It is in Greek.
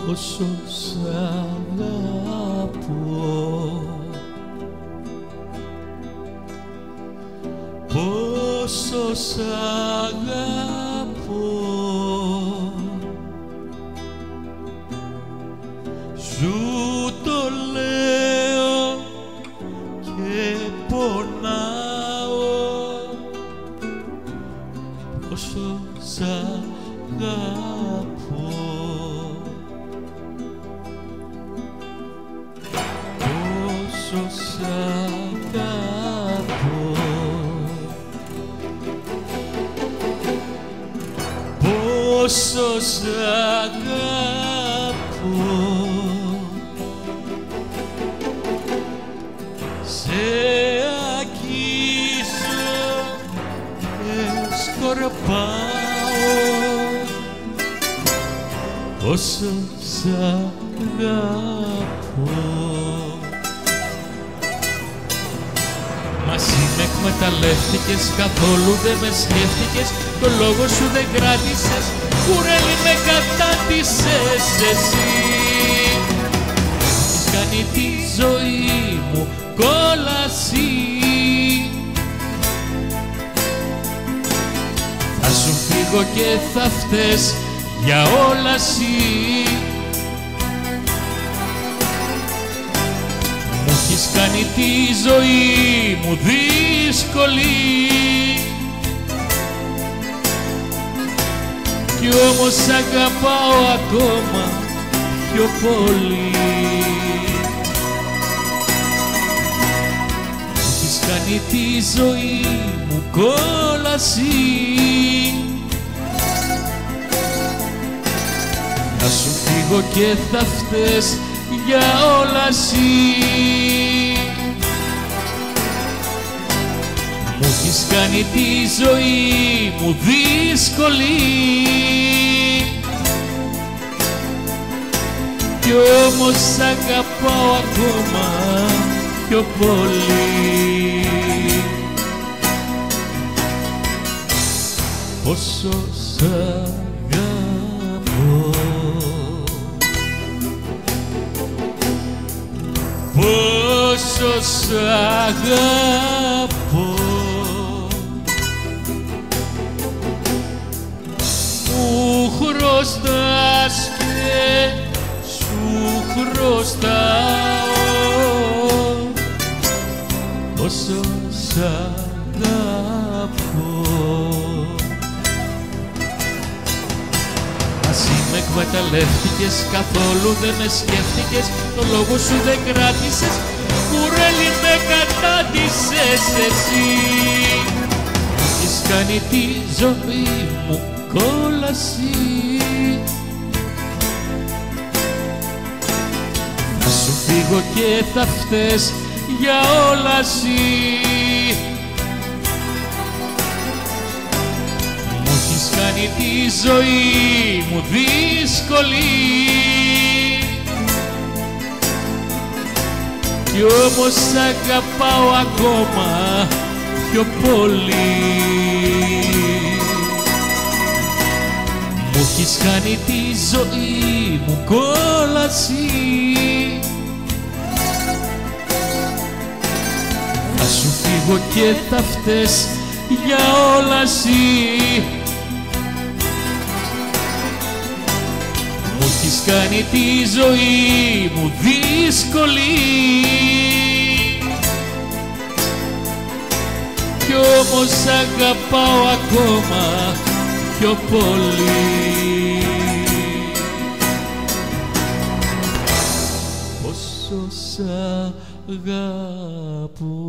πόσο σ' αγαπώ, πόσο σ' αγαπώ. Σου το λέω και πονάω, πόσο σ' αγαπώ, πόσο σ' αγαπώ, πόσο σ' αγαπώ. Σε αγγίζω και σκορπάω, πόσο σ' αγαπώ. Μαζί με εκμεταλλεύτηκες, καθόλου δεν με σκέφτηκες, το λόγο σου δεν κράτησες, κουρέλι με κατάτησες εσύ. Έχεις κάνει τη ζωή μου κόλαση, θα σου φύγω και θα φταίς για όλα εσύ. Μου έχεις κάνει τη ζωή μου δύσκολη, κι όμως αγαπάω ακόμα πιο πολύ. Μου έχεις κάνει τη ζωή μου κόλαση, θα σου φύγω και θα φταίς για όλα εσύ. Μου έχεις κάνει τη ζωή μου δύσκολη, κι όμως αγαπάω ακόμα πιο πολύ. Πόσο σ' αγαπώ, πόσο σ' αγαπώ. Μου χρωστάς και σου χρωστάω, πόσο σ' αγαπώ. Μαζί με εκμεταλλεύτηκες, καθόλου δεν με σκέφτηκες, το λόγο σου δεν κράτησες, κουρέλι με κατάτησες εσύ. Έχεις κάνει τη ζωή μου κόλαση, θα σου φύγω και θα φταίς για όλα εσύ. Μου έχεις κάνει τη ζωή μου δύσκολη, κι όμως αγαπάω ακόμα πιο πολύ. Μου έχεις κάνει τη ζωή μου κόλαση, θα σου φύγω και θα φταίς για όλα εσύ. Μου έχεις κάνει τη ζωή μου δύσκολη, κι όμως αγαπάω ακόμα πιο πολύ. Πόσο σ' αγαπώ.